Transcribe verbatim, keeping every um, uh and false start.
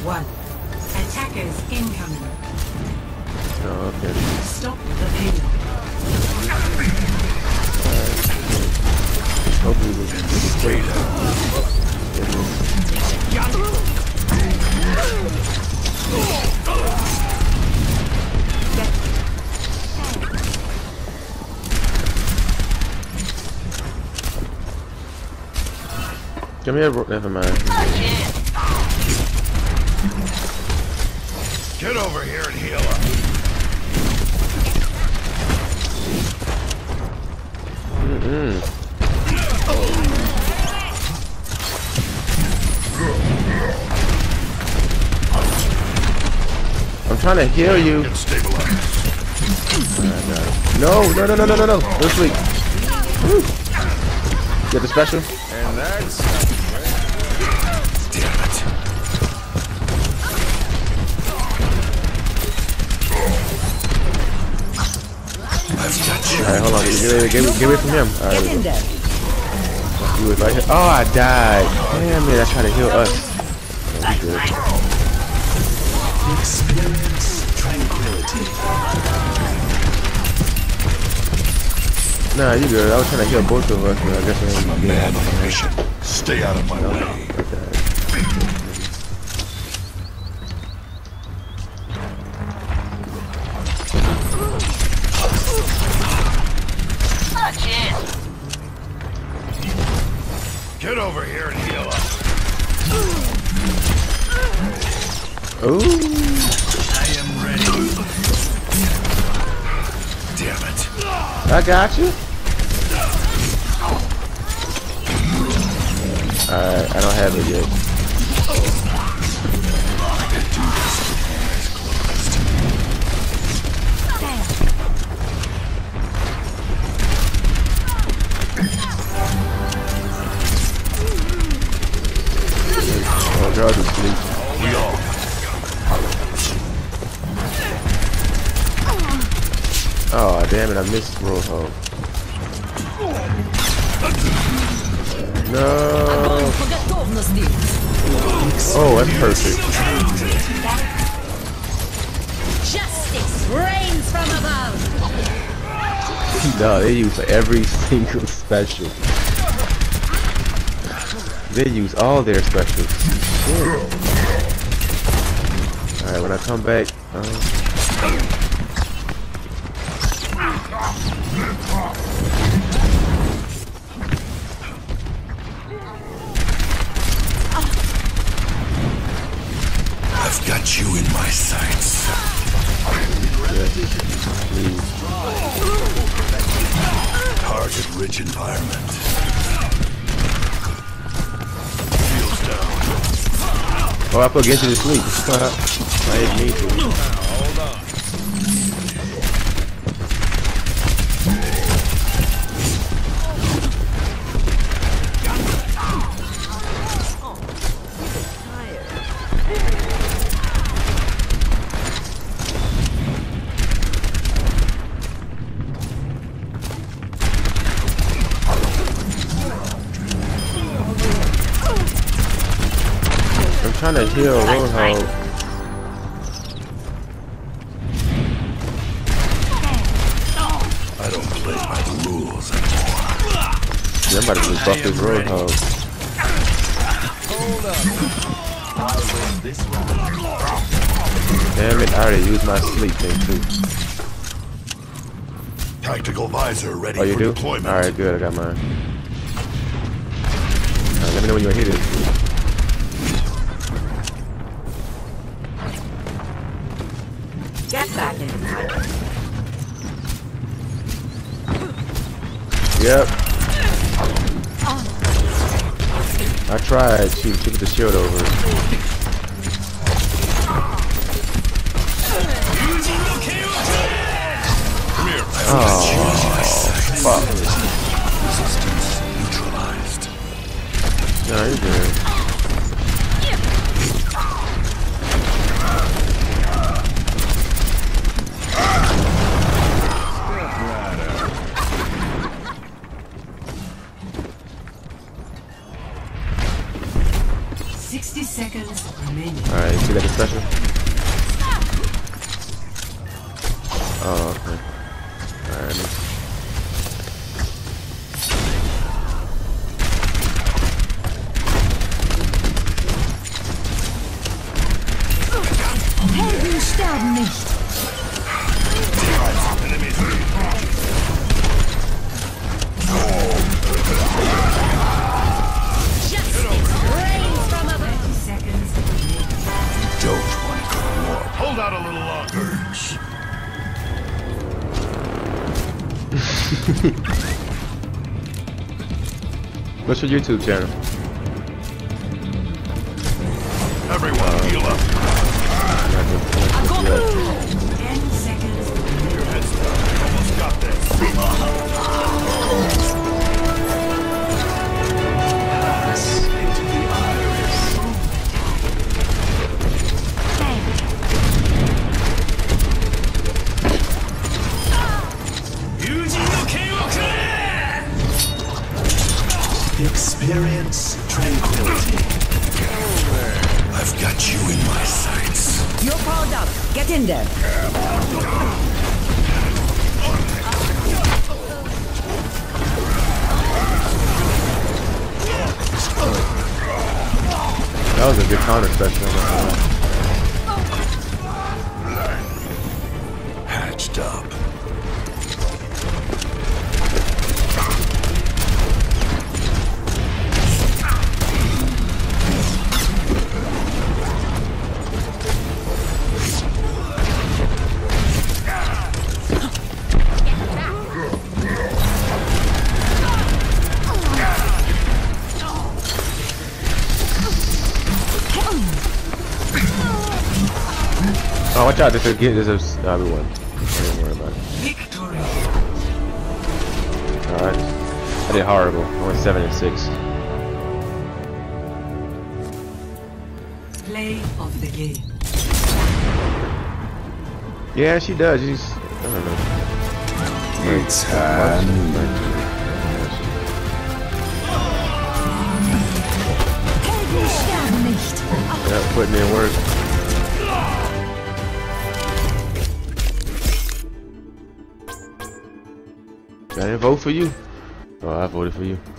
one. Attackers incoming. Oh, okay. Stop the payload. Hopefully we'll get this straight Give me a ro- never mind. Get over here and heal up. Mm-mm. I'm trying to heal you. Get stabilized. No, no, no, no, no, no, no. No sleep. Woo. Get the special. And that's... Damn it. I've got you. Alright, hold on. Get, get, get, get away from him. Alright, Get in there. he was right here. Oh, I died. Damn it, I tried to heal us. Oh, we good. Experience tranquility. Nah, you good. I was trying to heal both of us, but I guess I ain't I'm a getting man out on a mission. Stay out of my way. Okay. Get over here and heal up. Ooh. I am ready. Damn it. I got you. Alright, I don't have it yet. Oh, girls asleep. We all. Oh, damn it, I missed Roadhog. No. Oh, that's perfect. Justice reigns from above. No, they use every single special. They use all their specials. Alright, when I come back, um, I've got you in my sights. yeah, please. Target-rich environment. Shields down. Oh, I put Genji to sleep. I didn't need to. Hold on. I'm trying to heal Roadhog. I don't play by the rules anymore. Yeah, I'm about to just buff this Roadhog. Damn it, I already used my sleep thing too. Tactical visor ready Oh, you for do? deployment. Alright, good, I got mine. Alright, let me know when you're hit it. Get back in the fight. Yep. I tried. She, she put the shield over it. Come here. Oh, fuck. Resistance neutralized. No, you're good. sixty seconds. seconds remaining. Alright, you see that special? Oh, okay. Alright. Helden sterben nicht. Justice reigns from above. thirty seconds remaining. Don't want to go to war. Hold out a little longer. What's your YouTube channel? Everyone, heal up. ten seconds remaining. Your head's down. You almost got this. Into the iris. Experience tranquility. I've got you in my sights. You're powered up. Get in there. That was a good counter special. Hatched up. Oh, watch out! This is get this is no, we won. Don't worry about it. Victory. Alright. I did horrible. I went seven and six. Play of the game. Yeah, she does. She's I don't know. It's hand. Helden sterben nicht. Yeah, putting in work. I didn't vote for you. Oh, I voted for you.